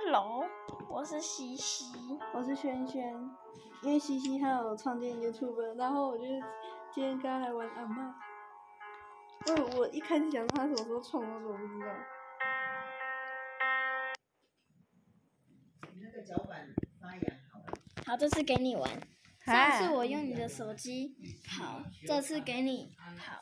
Hello， 我是西西， 我是轩轩。因为西西她有创建 YouTube， 然后我就今天跟她来玩阿嬷。我一开始想到她什么时候创的，我不知道。 你那个脚板发痒好了。 好，这次给你玩。上次我用你的手机跑，这次给你跑。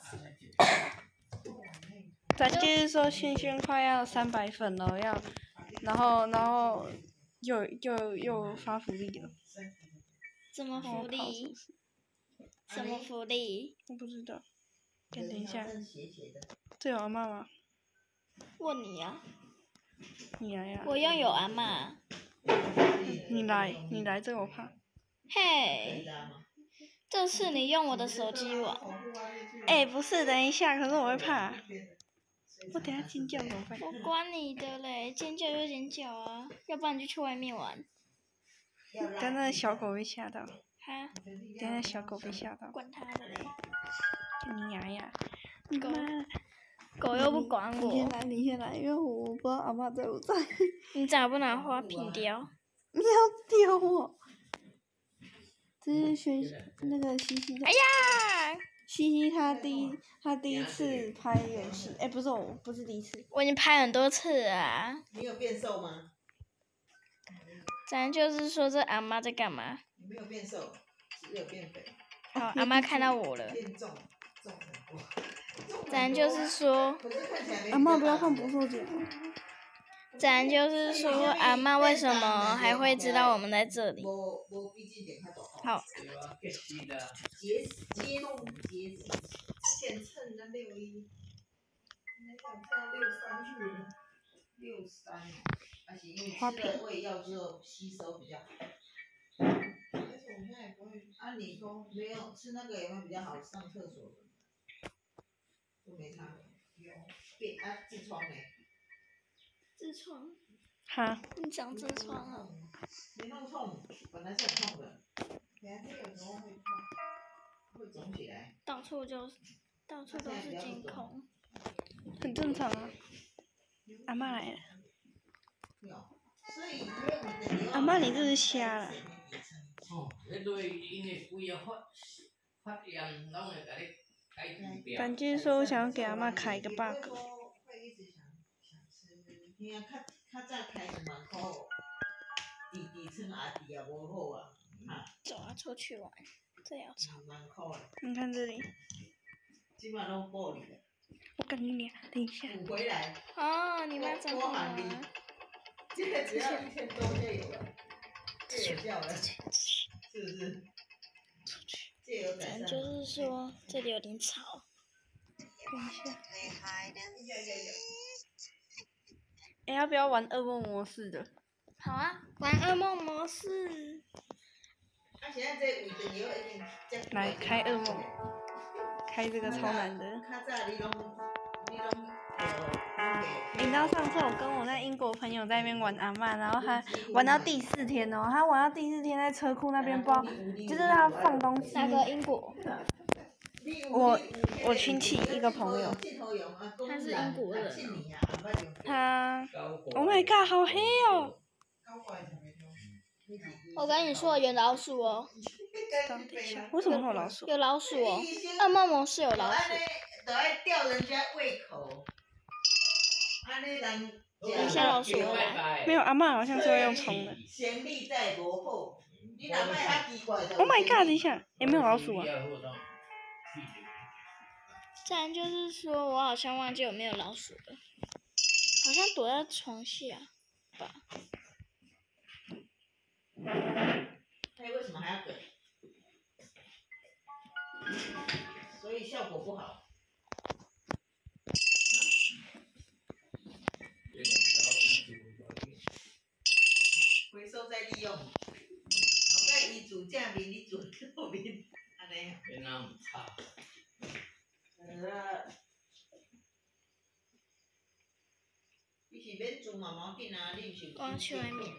咱就是说，轩轩快要300粉了，然后又发福利了。 什么福利？什么福利？ 我不知道。等一下，这有阿嬷吗？ 问你啊。 你来呀。 我拥有阿嬷。 你来，这我怕。 嘿，这次你用我的手机玩。 不是，等一下，可是我会怕。我等下尖叫怎么办？ 我管你的嘞，尖叫就尖叫啊，要不然你就去外面玩。 等那小狗被吓到。 哈？ 等那小狗被吓到。 管他的嘞。 你牙呀！ 狗又不管我。 你先来，因为我不知道阿嬷在不在。 你咋不拿花瓶丢？ 你要丢我！这是那个西西的。 哎呀！ 西西他第一次拍游戏，不是第一次。 我已经拍很多次啊。 你有变瘦吗？ 咱就是说这阿嬷在干嘛？ 你没有变瘦，只有变肥。 好，阿嬷看到我了。 变重很多。 咱就是说。 阿嬷不要看不错节。 咱就是说，阿嬷为什么还会知道我们在这里？好。 花瓶。 胃药之后吸收比较好。按你说没有吃那个有没有比较好上厕所的？都没差。有。痔疮没？ 痔疮？ 哈？ 你长痔疮啊？ 没那么痛，本来是很痛的。有时候会痛，会肿起来。 到处都是监控。 很正常啊。阿嬷来了。阿嬷，你这是瞎了。反正说我想要给阿嬷开一个 bug。 走啊，出去玩，这要吵。 你看这里。我跟你俩，等一下。 补回来。 哦，你妈怎么了？ 现在只要1000多就有了，就有效了，是不是？这有改善。 咱就是说，这里有点吵。 等一下。要不要玩噩梦模式的？ 好啊，玩噩梦模式。 来开噩梦，开这个超难的。你知道上次我跟我那英国朋友在那边玩阿嬷，然后他玩到第4天哦，他玩到第4天在车库那边不知道，就是他放东西。 哪个英国？ 我亲戚一个朋友。 他是英国人。 他 ，Oh my god， 好黑哦！ 我跟你说有老鼠哦。 为什么会有老鼠？ 有老鼠哦，噩梦模式有老鼠。 都爱吊人家胃口。 等一下老鼠回来。 没有，阿嬷好像是会用冲的。Oh my god， 等一下，没有老鼠啊。 咱就是说我好像忘记有没有老鼠了，好像躲在床下吧。 为什么还要滚？所以效果不好。回收再利用。我甲伊自正面，你自后面，安尼。变哪唔差？你是免煮毛毛紧啊？你唔是？ 我要去外面。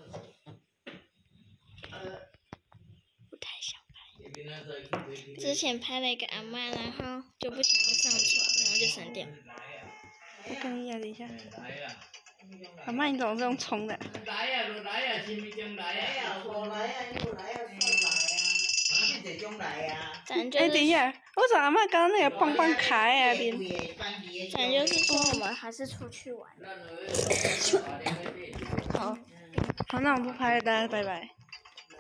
不太想拍。之前拍了一个阿嬷，然后就不想要上传，然后就删掉。 我跟你讲，等一下。 阿妈，你怎么是用冲的？ 来啊，就来啊，什么钟来啊？ 无来啊，又来啊，算来啊，是这种来啊。 咱就哎，等一是， 下，为什么阿妈刚刚那个棒棒卡在那边？ 咱就是说我们还是出去玩。 好，好，那我们不拍了，大家拜拜。